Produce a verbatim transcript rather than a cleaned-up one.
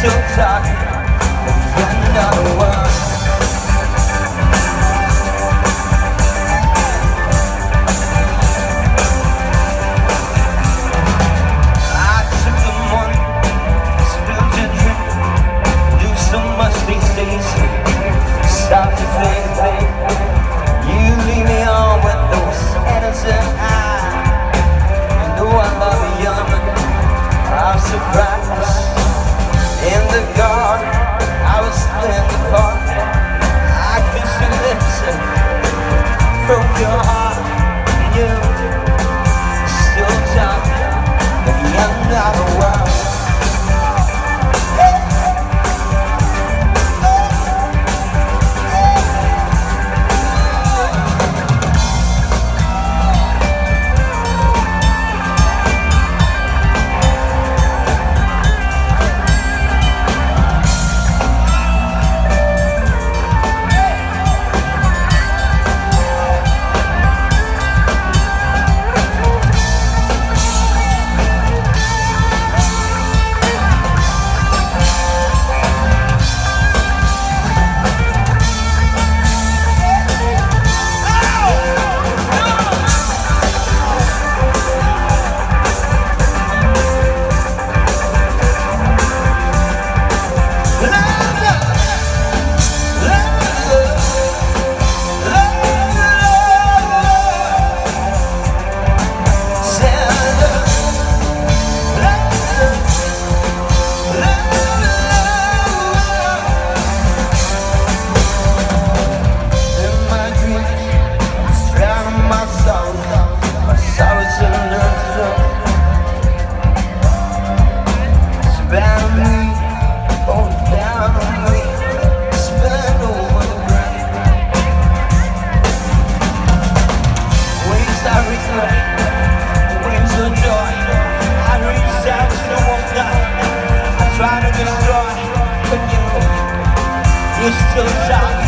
still talking at the end of the world. I took the money, spilled your drink, do so much these days. Stop to think, you leave me on with those innocent eyes. You know I love you young, I'm surprised. In the garden, I was in the park, I kissed your lips and broke your heart. And you still talking at the end of the world. You're still talking.